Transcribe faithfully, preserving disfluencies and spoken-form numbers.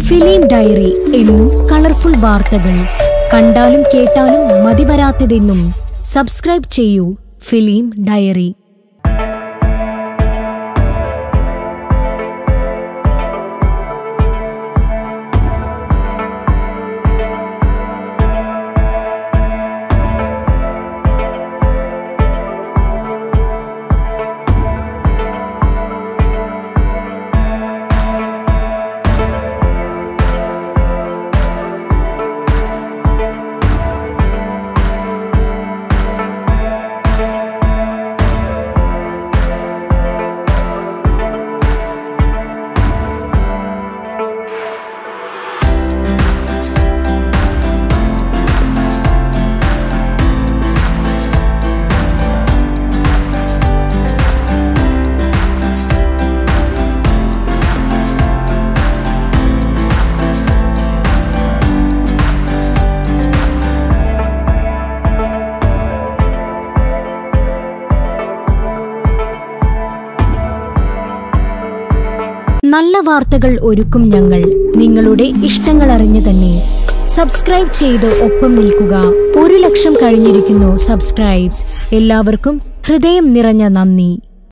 Film diary എന്നും colourful വാർത്തകൾ, കണ്ടാലും കേട്ടാലും മതിവരാത്തതെന്നും. സബ്സ്ക്രൈബ് ചെയ്യൂ ഫിലിം ഡയറി. നല്ല വാർത്തകൾ ഒരുക്കും ഞങ്ങൾ, നിങ്ങളുടെ ഇഷ്ടങ്ങൾ അറിഞ്ഞു തന്നെ. സബ്സ്ക്രൈബ് ചെയ്ത് ഒപ്പം നിൽക്കുക. ഒരു ലക്ഷം കഴിഞ്ഞിരിക്കുന്നു സബ്സ്ക്രൈബ്സ്. എല്ലാവർക്കും ഹൃദയം നിറഞ്ഞ നന്ദി.